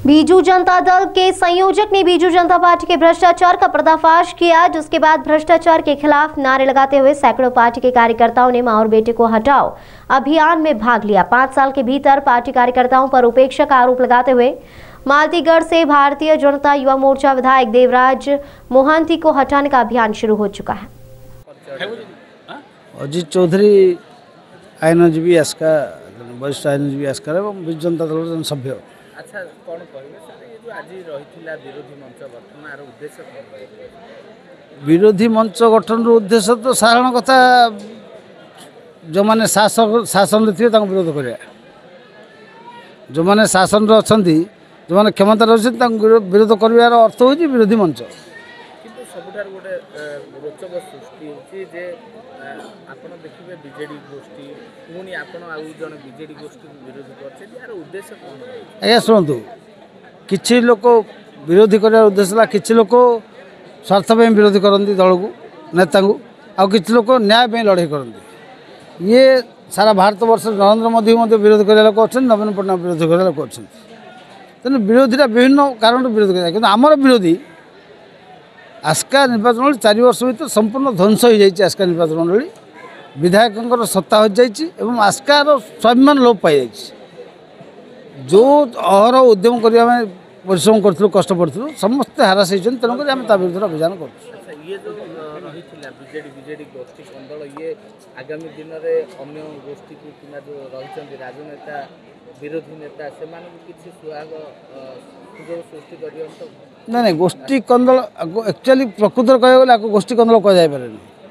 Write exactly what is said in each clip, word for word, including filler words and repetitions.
बीजू जनता दल के संयोजक ने बीजू जनता पार्टी के भ्रष्टाचार का पर्दाफाश किया, जिसके बाद भ्रष्टाचार के खिलाफ नारे लगाते हुए सैकड़ों पार्टी के कार्यकर्ताओं ने मां और बेटे को हटाओ अभियान में भाग लिया। पांच साल के भीतर पार्टी कार्यकर्ताओं पर उपेक्षा का आरोप लगाते हुए मालतीगढ़ से भारतीय जनता युवा मोर्चा विधायक देवराज मोहंती को हटाने का अभियान शुरू हो चुका है। अजित चौधरी आईनजीवी आस्कार वरिष्ठ आईनजीवी आस्कार और बीजू जनता दल सभ्य। अच्छा कौन कहले सर ये जो आज रही विरोधी मंच गठन यार उद्देश्य कौन? विरोधी मंच गठन उद्देश्य तो साधारण कथा जो माने शासक शासन थे विरोध करा, जो माने शासन अच्छा जो मैंने क्षमता रही विरोध कर अर्थ हो विरोधी मंच। किंतु सबुठार गोटे रोचक सृष्टि होची जे आपण देखिबे बीजेडी गोष्ठी पुणी आपण आउ जन बीजेडी गोष्ठी विरोध करछे यार उद्देश्य कोन? आज्ञा शुणु किछि लोक विरोधी कर उद्देश्य किछि लोक स्वार्थ विरोधी करती दल को नेता को आ किछि लोक न्याय लड़ाई करती। ये सारा भारत वर्ष नरेंद्र मोदी विरोध कर लोक अच्छा, नवीन पट्टनायक विरोध कर लोक अच्छा। तेणु विरोधीटा विभिन्न कारण विरोध कर आमर विरोधी आस्का निर्वाचन मंडली चार वर्ष भर संपूर्ण ध्वंस हो जाए। आस्का निर्वाचन मंडली विधायकों सत्ता हो जाए और आस्कार स्वाभिमान लोप पाई जो अहर उद्यम करने परिश्रम करूँ कष्ट पड़ू समस्ते हारास होती तेणुक विरुद्ध अभियान कर। ये जो रही बीजेडी बीजेडी गोष्ठी कंदल ये आगामी दिन में अन्य गोष्ठी को कि जो रही राजनेता विरोधी नेता से किसी सुहाग सुजोग सृष्टि कर ना ना गोष्ठी कंदल एक्चुअली प्रकृत कह गले गोष्ठी कंदल कह पारे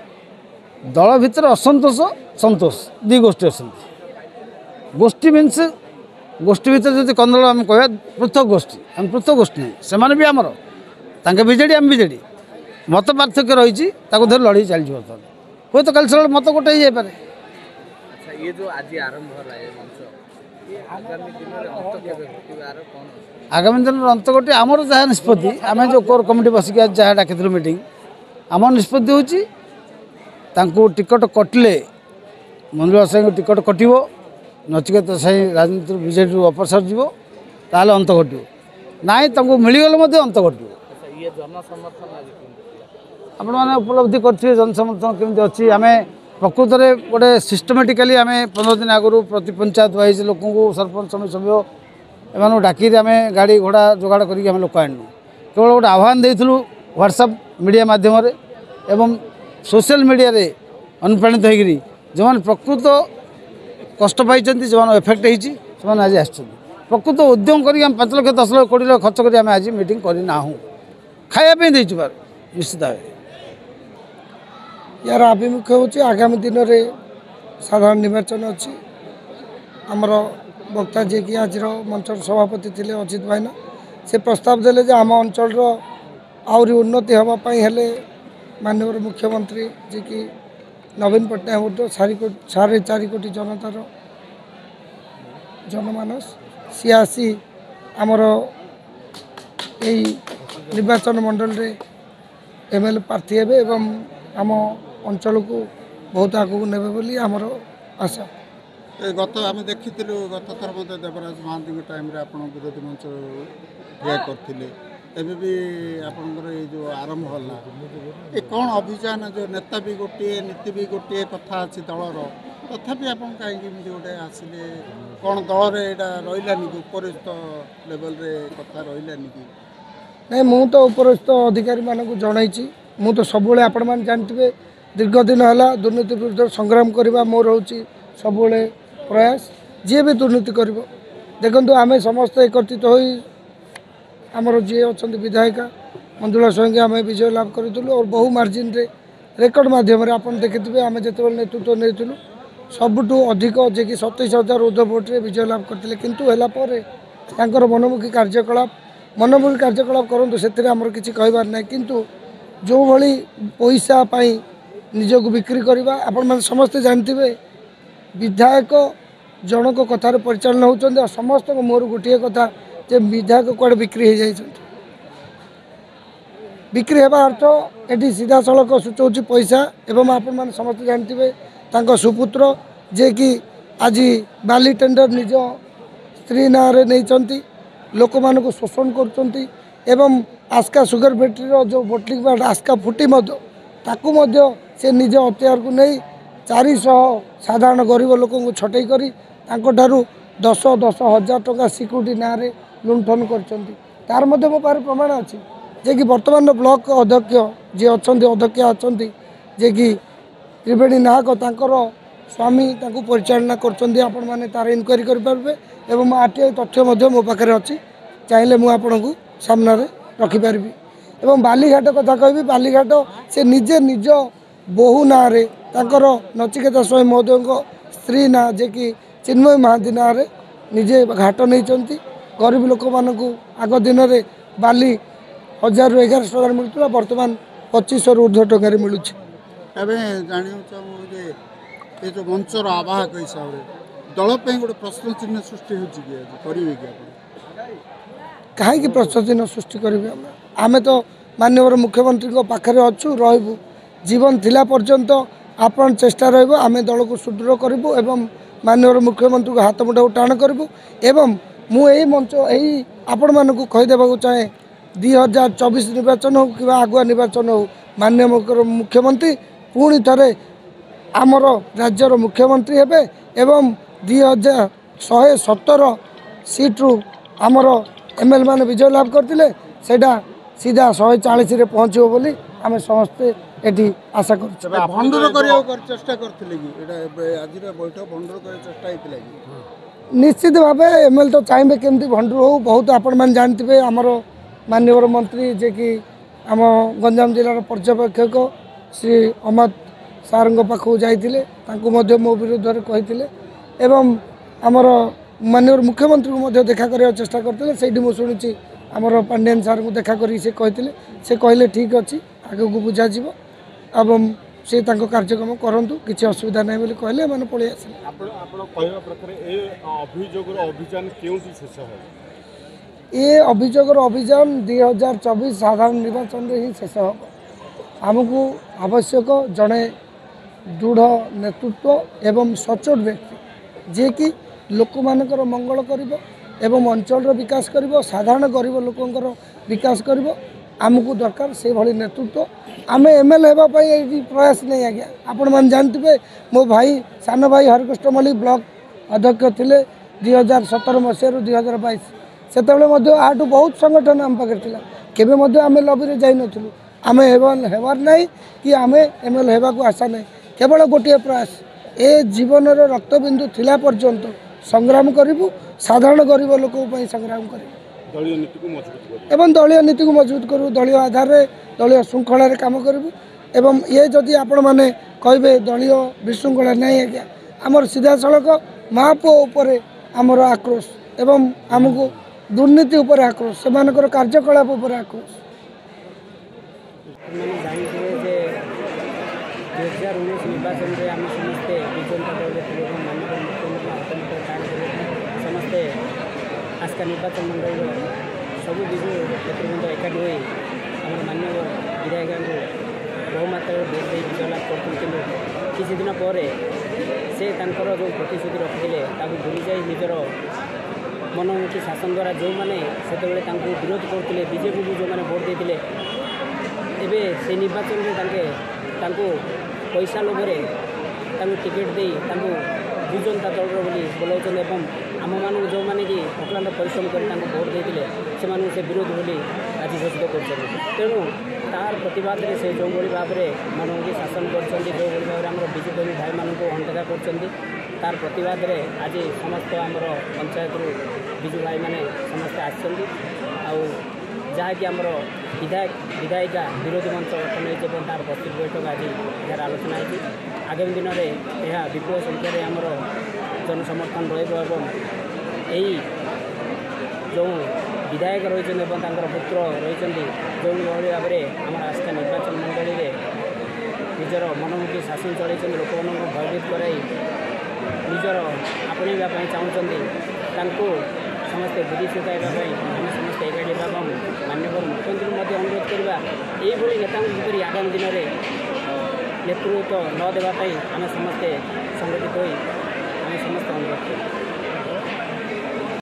दल भितर असंतोष संतोष दी गोष्ठी अच्छा। गोष्ठी मीन्स गोष्ठी भितर जो कंदल आम कह पृथक गोष्ठी आम पृथक गोष्ठी नहीं से भी आमर तांके बीजेडी आम बीजेडी मत पार्थक्य रही धर लड़ाई चलती बर्तमान हुए तो कल सकाल मत गोटे ही पारे। अच्छा ये जो आज आरंभ होला ये मंच ये आगामी दिन में अंत केबे घटिबार कोन? आगामी दिन में अंत घटे आमर जहाँ निष्पत्ति आम जो कोर कमिटी बसिक जहाँ डाकिलु मीटिंग आम निष्पत्ति हूँ टिकट कटिले मंजुला साई टिकट कटो नचिकेत साई राजनीति बीजेडी अपसर जीव ताल अंत घटो ना मिलगले अंत घटो। ये जन समर्थन आपण मैंने उपलब्धि करेंगे जन समर्थन केमती अच्छी आम प्रकृत में गोटे सिस्टमेटिकाली आम पंद्रह दिन आगु प्रति पंचायत वाइज लोक सरपंच समिति सभ्य एम डाक आम गाड़ी घोड़ा जोगाड़ करके लोक आणु केवल गोटे आह्वान देलु व्हाट्सएप मीडिया मध्यम एवं सोशल मीडिया रे अनुप्राणित होगी जो मैंने प्रकृत कष्ट पाई जो एफेक्ट होती आज आस प्रकृत उद्यम कर पांच लक्ष दस लक्ष कोटी लक्ष खर्च कर आज मीटिंग करना खायापी देचु बार निश्चित भाव यार आभिमुख्य हूँ आगामी दिन में साधारण निर्वाचन अच्छी आमर वक्ता जी कि आज मंच सभापति थे अजित भाईना से प्रस्ताव देले आम अंचल आहरी उन्नति हाँपाई हेले माननीय मुख्यमंत्री जी कि नवीन पट्टनायक सारी साढ़े चार कोटी जनतार जनमानस सी आसी आमर यही निर्वाचन मंडल रे एमएलए प्रार्थी हे एवं आम अंचल को बहुत आगू ने बोली आमर आशा। गत आम देखी गत थर मत देवराज महांती टाइम आप विरोधी मंच ठिया करते एवं भी आपंकर ये जो आरंभ होला ये कौन अभियान जो नेता भी गोटे नीति भी गोटे कथा अच्छी दलर तथापि आप कहीं गोटे आसिले कौन दल रही उपरिस्थ लेवल रे कथा रही कि नहीं मु तो उपरस्थ अधिकारी मानक जन मु तो सब आपण मैंने जानते दीर्घ दिन है दुर्नीति विरुद्ध संग्राम करने मोर हूँ सब प्रयास जी भी दुर्नीति कर देखु आम समस्त एकत्रित हो आमर जी अच्छा विधायिका मंजुला साई आम विजय लाभ करूँ और बहु मार्जिन रे रेकर्ड मध्यम आप देखिए आम जो नेतृत्व नहीं सबुठू अधिक जे कि सतैश हजार ऊर्ध भोट्रे विजय लाभ करते किंतु है मनमुखी कार्यकलाप मनमुखी कार्यकलाप करूँ से आमर किसी कहबार ना किंतु जो भली पैसा पाई निजक बिक्री करवा आपण मैंने समस्ते जानते विधायक जनक कथार परिचालन होती समस्त मोर गोटे कथा जे विधायक कड़े बिक्री हो जाए बिक्री होगा अर्थ ये सीधा सड़क सूचौची पैसा एवं आपण मैंने समस्ते जानते सुपुत्र जे कि आज बाली टेंडर निज स्त्री ना नहीं लोक मानक शोषण करुँच एवं आस्का सुगर फैक्ट्री जो बोटलिंग प्लांट आस्का फुटी ताकू से निज अत्याचार को नहीं चारिश साधारण गरीब लोक छटई करी दस दस हजार टका सिक्यूरीटी ना लुंठन कर मो पारे प्रमाण अच्छी जे कि बर्तमान ब्लॉक अध्यक्ष जी अच्छा अध्यक्ष अच्छा जे कि त्रिवेणी नाहक तांकर स्वामी परिचालना कर तार इनक्वारी करेंगे एवं आरटीआई तथ्य मो पाखे अच्छी चाहिए मुझे सामने रखिपारि एवं बालीघाट कथा कहि बालीघाट से निजे निज बोहू ना नचिकेता स्वयं महोदय स्त्री ना जे कि चिन्मय महांती ना निजे घाट नहीं गरीब लोक मानक आग दिन में बाली हजार रु एगार टकर मिलूला बर्तमान पच्चीस रु ऊर्ध्व टकर मिलूँ ये जो मंचर आवाहक हिसाब से दल पे गोटे प्रश्न चिन्ह सृष्टि होगी कहीं प्रश्न चिन्ह सृष्टि करेंगे आम तो माननीय मुख्यमंत्री पाखे अच्छु रु जीवन थिला पर्यंत आपण चेष्टा रम दल को सुदृढ़ करूँ एवं माननीय मुख्यमंत्री को हाथ मुठा टाण करूँ एवं मुझे मंच यही आपण मानक कहीदेक चाहे दुई हजार चौबीस निर्वाचन हो कि आगुआ निर्वाचन हो माननीय मुख्यमंत्री पुणी थे आमर राज्यर मुख्यमंत्री हेबे एवं दुई हजार शहे सतर सीट्रु आमर एम एल मैंने विजय लाभ करते सेटा सीधा शहे चालीस पहुँचो बोली आम समस्ते ये आशा कर चेष्टा कर निश्चित भाव एम एल तो चाहिए केमती भंडूर हो बहुत आपण मैंने जानते आमर माननीय मंत्री जे कि आम गंजाम जिलार पर्यवेक्षक श्री अमत सार पाखु जाते मो विरुद्ध में कही एवं आमर माननीय मुख्यमंत्री को देखा कर चेष्टा करते से शुणी आमर पांडियन सार को देखा कर से कहले ठीक अच्छी आगे को बुझा एवं से कार्यक्रम करूँ किसी असुविधा नहीं बोली कहले मैंने पलि आस ये अभियोगर अभियान दुई हजार चौबीस साधारण निर्वाचन ही शेष हम आमको आवश्यक जड़े दृढ़ नेतृत्व एवं सचोट व्यक्ति जे कि लोक मानकर मंगल करिबो एवं अंचल विकास करिबो साधारण गरीब लोकंकर विकास करिबो आमको दरकार से भली नेतृत्व आम एम एल होगापी प्रयास नहीं आज्ञा आपण मैंने जानते मो भाई सान भाई हरिकृष्ण मल्लिक ब्लॉक अध्यक्ष थे दुई हजार सतर मसीह दुई हजार बैश से आठ बहुत संगठन आम पाखे केवे आम लबी जाई नथिलु आम हेबार नहीं कि आम एम एल होगा आशा नहीं केवल गोटे प्रयास ए जीवन रक्तबिंदु थिला पर्यंत संग्राम करूँ साधारण गरीब लोक संग्राम करूँ एवं दलीय नीति को मजबूत करूँ दलीय आधार में दलीय श्रृंखला काम करूँ एवं ये जदि आपण मैंने कहे दलीय विशृंखला नहीं आज्ञा आमर सीधा सड़क महापुओ उपर आमर आक्रोश एवं आमको दुर्नीति उपर आक्रोश से कार्यकलाप उपर आक्रोश दुई हजार उन्नीस निर्वाचन में आम समस्ते विजय समस्ते आस्का निर्वाचन मंडल सब विजु नेतृवृंद एकाठी हो माननीय विधायक बहुमात्रा भोट दे विजय लाभ कर किसी दिन पर से जो प्रतिश्रुति रखिले भूली जा निजर मनमुखी शासन द्वारा जो मैंने से विरोध करते बीजेपी को जो मैंने भोट देते एवं से निर्वाचन में पैसा लोभे टिकेट दे विजनता दल बोलाऊँ एवं आम मान जो मैंने कि अक्लांत परिश्रम कर भोट देते से विरोध बोली आज घोषित कर तेणु तार प्रतिवाद में से जो भाव में मानव शासन कर जो भाव में बीजेपी भाई मानक अनदेखा कर तार प्रतिवाद में आज समस्त आमर पंचायत विजु भाई मैंने समस्ते आसर जहाँकि आमर विधायक विधायिका विरोधी मंच गठन होती तार प्रस्तुत बैठक आज यार आलोचना होती आगामी दिन में यह विपुल संख्यार आमर जनसमर्थन रही जो विधायक रही पुत्र रही जो भाई भाव में आम आस्था निर्वाचन मंडल में निजर मनमुखी शासन चलते लोक मानक भयभीत कराई निजर आपणा चाहूँ समस्ते बुद्धि सुधारवाई आम समस्ते एकाठी होगा माननीय मुख्यमंत्री अनुरोध करवा यही नेता आगामी दिन में नेतृत्व न देवाई आम समस्ते संगठित हो